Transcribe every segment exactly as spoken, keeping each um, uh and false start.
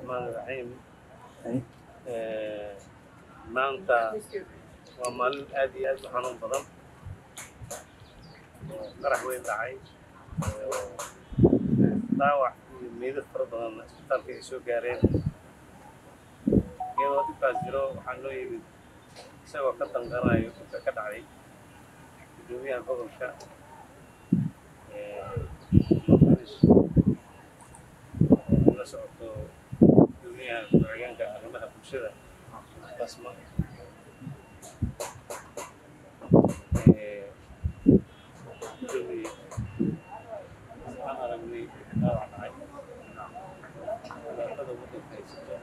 الرحمن الرحيم. أي maanta waa maalin aad iyo aad u xanuun badan oo qarax weyn dhacay oo dhaawac iyo meydad fara badan isbitaalka ay soo gaareen iyadoo dhibkaas jiro waxaa loo yimid isagoo ka danqanayo dhibka ka dhacay gudoomiyaha gobolka la socoto gudoomiyaha ku-xigeenka arrimaha bulshada basma gudoomiye waxaan aragnay dhaawac dhacay dhibaatada waddanka haysato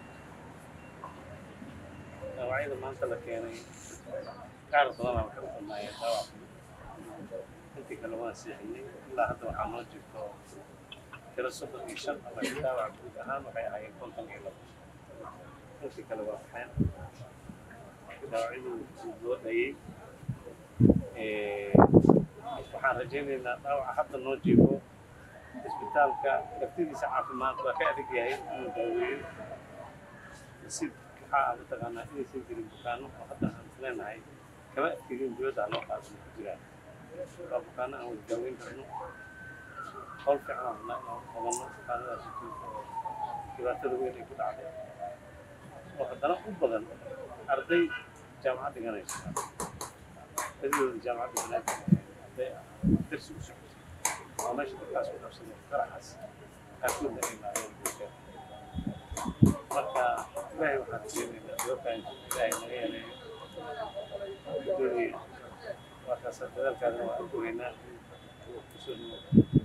dhaawacyada maanta la keenay qaar badanaa waxay u dhammaayeen dhaawac intii kale waan siixinay ilaa hadda waxaa noo jirto tiro soddon iyo shan ama dhaawac guud ahaan waxay ahaayeen konton iyo labo intii kale waa baxeen dhaawacyadu loo dhayay waxaan rajaynaynaa dhaawaca hadda noo jiifo isbitaalka laftidiisa caafimaad waa ka adag yahay inuu daaweeyo nasiib waxaa mataqaanaa inaysan jirin bukaano oo hadda aan isleenahay kama adkeeyin dowladda loo qaadano ku jiraan waa bukaano aan wada daaweyn karno hawl fiican aan rabnaa inaan qabanno bukaanadaas oo dhibaatada weyn ay ku dhacday oo haddana u badan arday jaamacad dhiganaysa badidooda jaamacad dhiganaysa arday darsi u socota waa meesha dadkaas ku qabsaday qaraxaas qaarkoodna ay laayeen bulshada marka ilaahay waxaan rajaynaynaa doorkaan ilaahay naga yareeyo gudoomiye waa kaasa dadaalkaadana waa u bogaynaa kusoo dhawo